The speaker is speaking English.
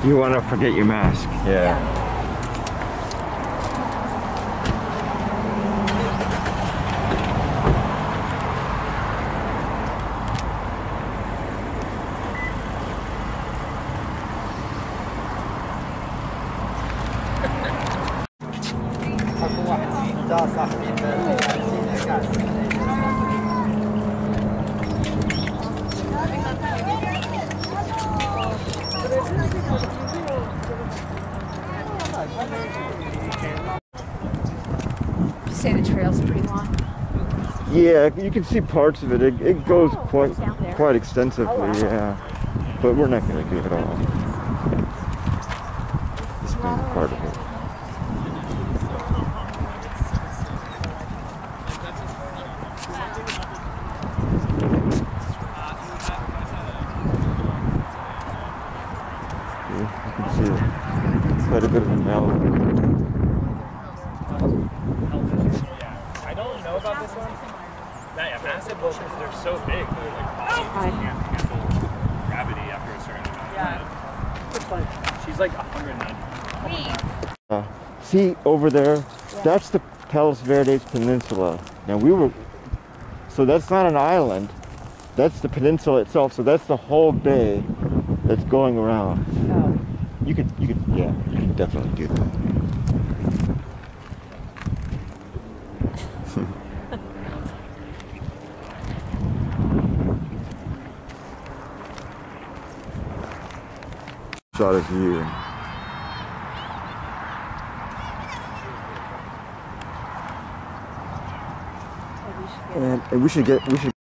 You want to forget your mask. Yeah. You say the trail's pretty long? Yeah, you can see parts of it. It goes quite extensively, yeah. But we're not going to do it all. This is going to be part of it. You can see quite a bit of a Malibu. I don't know about this one. Yeah, massive bulkers, they're so big. They're like, can't handle gravity after a certain amount. Yeah. It's funny. She's like 190. See over there? Yeah. That's the Palos Verdes Peninsula. Now so that's not an island. That's the peninsula itself. So that's the whole bay that's going around. Oh. You could, yeah, you can definitely do that. Shot of you. And we should